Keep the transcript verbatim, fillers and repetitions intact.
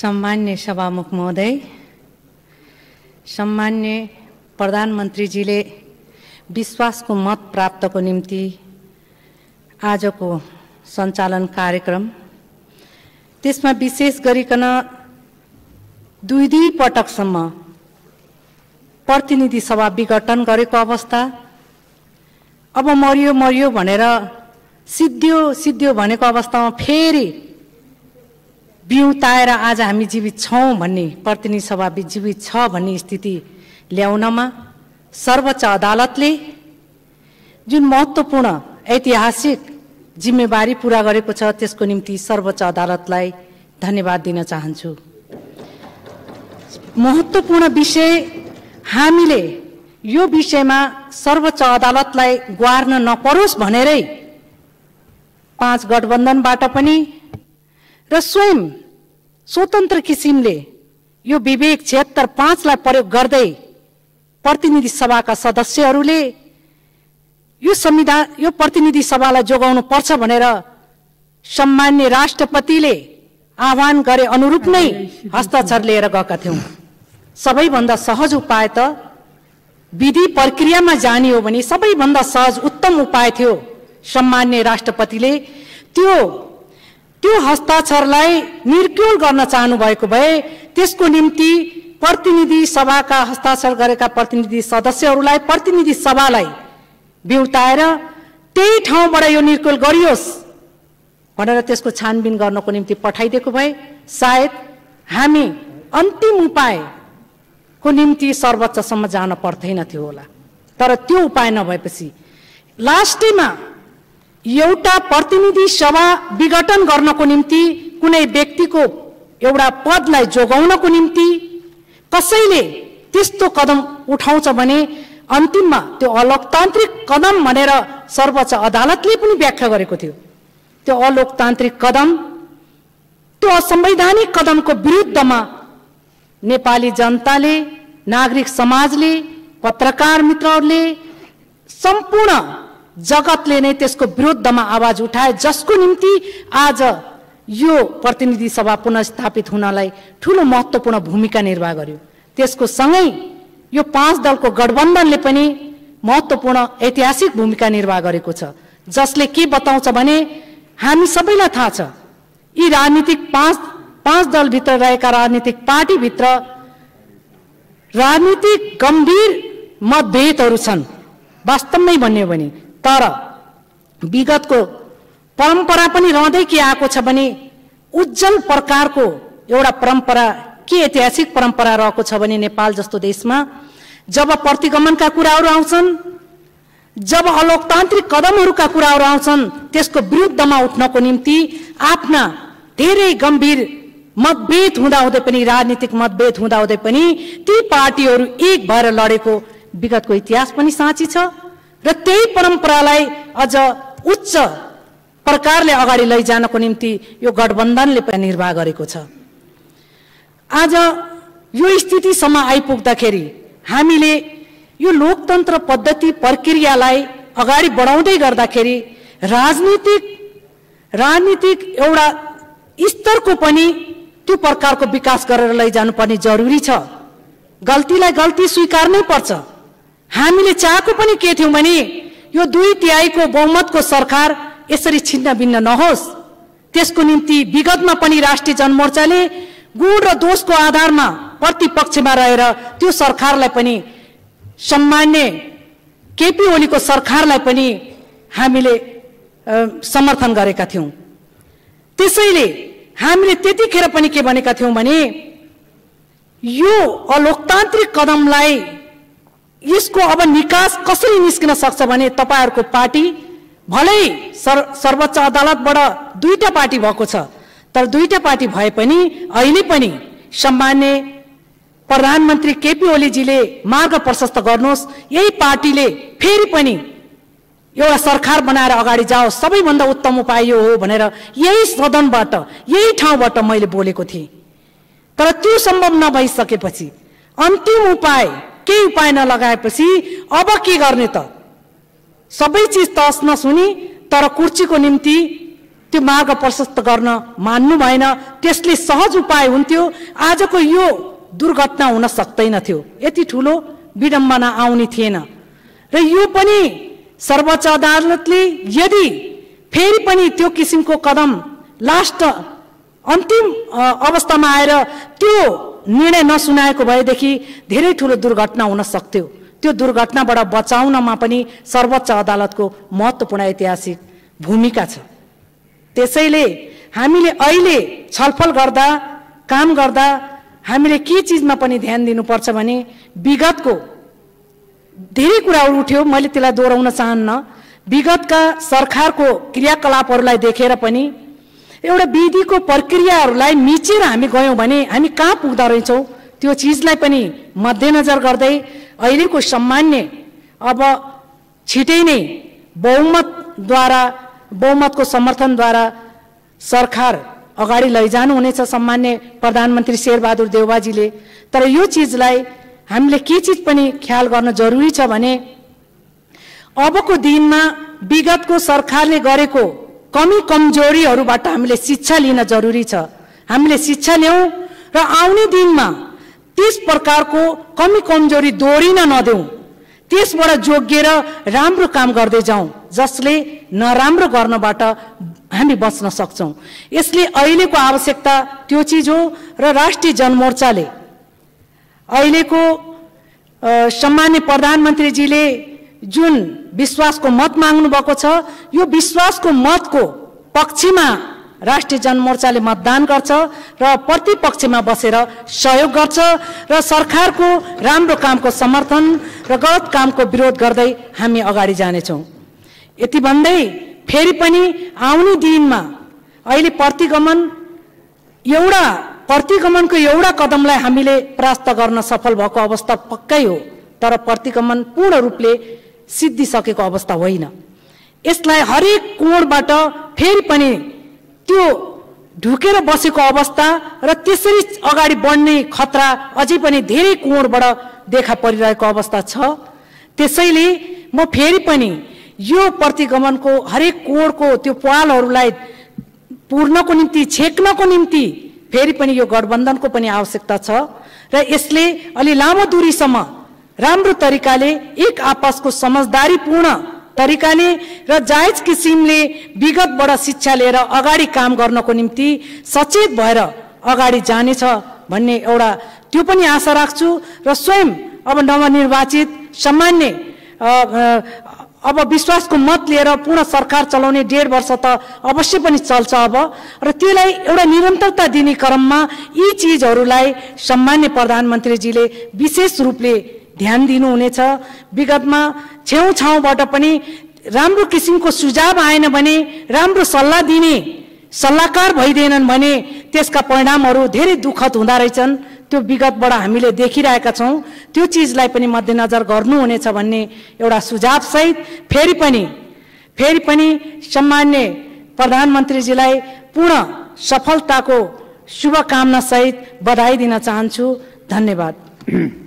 सम्मान्य सभामुख महोदय, सम्मान्य प्रधानमन्त्रीजीले विश्वासको मत प्राप्तको निम्ति आजको सञ्चालन कार्यक्रम, त्यसमा विशेष गरिकन दुई दुई पटकसम्म प्रतिनिधि सभा विघटन गरेको अवस्था, अब मरियो मरियो भनेर सिद्धियो सिद्धियो भनेको अवस्थामा फेरि बिउताएर आज हामी जीवित छौं भन्ने, प्रतिनिधि सभा जीवित छ भन्ने स्थिति ल्याउनमा सर्वोच्च अदालतले जुन महत्त्वपूर्ण ऐतिहासिक जिम्मेवारी पूरा गरेको छ, त्यसको निम्ति सर्वोच्च अदालतलाई धन्यवाद दिन चाहन्छु। महत्त्वपूर्ण विषय, हामीले यो विषयमा सर्वोच्च अदालतलाई गुहार्न नपरोस् भनेरै पाँच गठबन्धनबाट पनि र स्वयं स्वतन्त्र किसिमले यो विवेक छिहत्तर पाँचलाई प्रयोग गर्दै प्रतिनिधि सभाका सदस्यहरूले यो संविधान, यो प्रतिनिधि सभालाई जोगाउनु पर्छ भनेर सम्मान्य राष्ट्रपतिले आह्वान गरे अनुरूप नै हस्ताक्षर लिएर गएका थियौं। सबैभन्दा सहज उपाय त विधि प्रक्रियामा जाने हो भने सबैभन्दा सहज उत्तम उपाय थियो। सम्मान्य राष्ट्रपतिले त्यो त्यो हस्ताक्षरलाई निर्क्युल गर्न चाहनु भएको भए त्यसको निम्ति प्रतिनिधि सभाका हस्ताक्षर गरेका प्रतिनिधि सदस्यहरूलाई, प्रतिनिधि सभालाई बिउताएर त्यही ठाउँबाट यो निर्क्युल गरियोस् भनेर त्यसको छानबिन गर्नको निम्ति पठाइदिएको भए सायद हामी अन्तिम उपायको निम्ति सर्वोच्चसम्म जान पर्दैन थियो होला। तर त्यो उपाय नभएपछि लास्टमा एउटा प्रतिनिधि सभा विघटन गर्नको निम्ति कुनै व्यक्तिको एउटा पदलाई जोगाउनको निम्ति कसैले त्यस्तो कदम उठाउँछ भने अन्तिममा त्यो अलोकतान्त्रिक कदम भनेर सर्वोच्च अदालतले पनि व्याख्या गरेको थियो। त्यो अलोकतान्त्रिक कदम, त्यो असंवैधानिक कदमको विरुद्धमा नेपाली जनताले, नागरिक समाजले, पत्रकार मित्रहरूले, सम्पूर्ण जगतले नै त्यसको विरुद्धमा आवाज उठाए, जसको निम्ति आज यो प्रतिनिधि सभा पुनर्स्थापित हुनलाई ठूलो महत्त्वपूर्ण भूमिका निर्वाह गर्यो। त्यसको सँगै यो पाँच दलको गठबन्धनले पनि महत्त्वपूर्ण ऐतिहासिक भूमिका निर्वाह गरेको छ, जसले के बताउँछ भने हामी सबैलाई थाहा छ यी राजनीतिक पाँच पाँच दलभित्र रहेका राजनीतिक पार्टीभित्र राजनीतिक गम्भीर मतभेदहरू छन् वास्तवमै भन्यो भने। तर विगतको परम्परा पनि रहँदै के आएको छ भने उज्जवल प्रकारको एउटा परम्परा, के ऐतिहासिक परम्परा रहेको छ भने नेपाल जस्तो देशमा जब प्रतिगमनका कुराहरू आउँछन्, जब अलोकतान्त्रिक कदमहरूका कुराहरू आउँछन्, त्यसको विरुद्धमा उठ्नको निम्ति आफ्ना धेरै गम्भीर मतभेद हुँदाहुँदै पनि, राजनीतिक मतभेद हुँदाहुँदै पनि ती पार्टीहरू एक भएर लडेको विगतको इतिहास पनि साँची छ र त्यही परम्परालाई अझ उच्च प्रकारले अगाडि लैजानको निम्ति यो गठबन्धनले पनि निर्वाह गरेको छ। आज यो स्थितिसम्म आइपुग्दाखेरि हामीले यो लोकतन्त्र पद्धति प्रक्रियालाई अगाडि बढाउँदै गर्दाखेरि राजनीतिक राजनीतिक एउटा स्तरको पनि त्यो प्रकारको विकास गरेर लैजानु पर्ने जरुरी छ। गल्तीलाई गल्ती स्वीकार्नै पर्छ। हामीले चाहेको पनि के थियौं भने यो दुई तिहाईको बहुमतको सरकार यसरी छिन्न भिन्न नहोस्। त्यसको निम्ति विगतमा पनि राष्ट्रिय जनमोर्चाले गुण र दोषको आधारमा प्रतिपक्षमा रहेर त्यो सरकारलाई पनि, सम्मान्य केपी ओलीको सरकारलाई पनि हामीले समर्थन गरेका थियौं। त्यसैले हामीले त्यतिखेर पनि के भनेका थियौं भने यो अलोकतान्त्रिक कदमलाई, यसको अब निकास कसरी निस्किन सक्छ भने तपाईहरुको पार्टी भलै सर्वोच्च अदालतबाट दुईटा पार्टी भएको छ, तर दुईटा पार्टी भए पनि अहिले पनि सम्मान्य प्रधानमन्त्री केपी ओलीजीले मार्ग प्रशस्त गर्नुहोस्। यही पार्टीले फेरि पनि एउटा सरकार बनाएर अगाडि जाओस्, सबैभन्दा उत्तम उपाय यो हो भनेर यही सदनबाट, यही ठाउँबाट मैले बोलेको थिएँ। तर त्यो सम्भव नभइसकेपछि, अन्तिम उपाय केही उपाय नलगाएपछि अब के गर्ने त? सबै चीज तस नस हुने, तर कुर्सीको निम्ति त्यो मार्ग प्रशस्त गर्न मान्नु भएन। त्यसले सहज उपाय हुन्थ्यो, आजको यो दुर्घटना हुन सक्दैन थियो, यति ठुलो विडम्बना आउने थिएन। र यो पनि सर्वोच्च अदालतले यदि फेरि पनि त्यो किसिमको कदम लास्ट अन्तिम अवस्थामा आएर त्यो निर्णय नसुनाएको भएदेखि धेरै ठुलो दुर्घटना हुन सक्थ्यो। त्यो दुर्घटनाबाट बचाउनमा पनि सर्वोच्च अदालतको महत्त्वपूर्ण ऐतिहासिक भूमिका छ। त्यसैले हामीले अहिले छलफल गर्दा काम गर्दा हामीले के चिजमा पनि ध्यान दिनुपर्छ भने विगतको धेरै कुराहरू उठ्यो, मैले त्यसलाई दोहोऱ्याउन चाहन्न। विगतका सरकारको क्रियाकलापहरूलाई देखेर पनि एउटा विधिको प्रक्रियाहरूलाई मिचेर हामी गयौँ भने हामी कहाँ पुग्दा रहेछौँ, त्यो चिजलाई पनि मध्यनजर गर्दै अहिलेको सामान्य अब छिटै नै बहुमतद्वारा बहुमतको समर्थनद्वारा सरकार अगाडि लैजानुहुनेछ सामान्य प्रधानमन्त्री शेरबहादुर देउवाजीले। तर यो चिजलाई हामीले के चिज पनि ख्याल गर्न जरुरी छ भने अबको दिनमा विगतको सरकारले गरेको कमी कमजोरीहरूबाट हामीले शिक्षा लिन जरुरी छ। हामीले शिक्षा ल्याउँ र आउने दिनमा त्यस प्रकारको कमी कमजोरी दोहोरिन नदेऊ, त्यसबाट जोगिएर राम्रो काम गर्दै जाउँ जसले नराम्रो गर्नबाट हामी बच्न सक्छौँ। यसले अहिलेको आवश्यकता त्यो चिज हो। र राष्ट्रिय जनमोर्चाले अहिलेको सम्मान्य प्रधानमन्त्रीजीले जुन विश्वासको मत माग्नु भएको छ, यो विश्वासको मतको पक्षमा राष्ट्रिय जनमोर्चाले मतदान गर्छ र प्रतिपक्षमा बसेर सहयोग गर्छ र सरकारको राम्रो कामको समर्थन र गलत कामको विरोध गर्दै हामी अगाडि जानेछौँ। यति भन्दै फेरि पनि आउने दिनमा अहिले प्रतिगमन एउटा प्रतिगमनको एउटा कदमलाई हामीले परास्त गर्न सफल भएको अवस्था पक्कै हो, तर प्रतिगमन पूर्ण रूपले सिद्धिसकेको अवस्था होइन। यसलाई हरेक कोणबाट फेरि पनि त्यो ढुकेर बसेको अवस्था र त्यसरी अगाडि बढ्ने खतरा अझै पनि धेरै कोणबाट देखा परिरहेको अवस्था छ। त्यसैले म फेरि पनि यो प्रतिगमनको हरेक कोणको त्यो पालहरूलाई पूर्णको निम्ति छेक्नको निम्ति फेरि पनि यो गठबन्धनको पनि आवश्यकता छ र यसले अलि लामो दूरीसम्म राम्रो तरिकाले एक आपसको समझदारीपूर्ण तरिकाले र जायज किसिमले विगतबाट शिक्षा लिएर अगाडि काम गर्नको निम्ति सचेत भएर अगाडि जानेछ भन्ने एउटा त्यो पनि आशा राख्छु। र स्वयं अब नवनिर्वाचित सामान्य अब विश्वासको मत लिएर पूर्ण सरकार चलाउने डेढ वर्ष त अवश्य पनि चल्छ अब, र त्यसलाई एउटा निरन्तरता दिने क्रममा यी चिजहरूलाई सामान्य प्रधानमन्त्रीजीले विशेष रूपले ध्यान दिनुहुनेछ। विगतमा छेउछाउबाट पनि राम्रो किसिमको सुझाव आएन भने, राम्रो सल्लाह दिने सल्लाहकार भइदिएनन् भने त्यसका परिणामहरू धेरै दुःखद हुँदा रहेछन्। त्यो विगतबाट हामीले देखिरहेका छौँ। त्यो चिजलाई पनि मध्यनजर गर्नुहुनेछ भन्ने एउटा सुझाव सहित फेरि पनि फेरि पनि सम्मान्य प्रधानमन्त्रीजीलाई पूर्ण सफलताको शुभकामना सहित बधाई दिन चाहन्छु। धन्यवाद।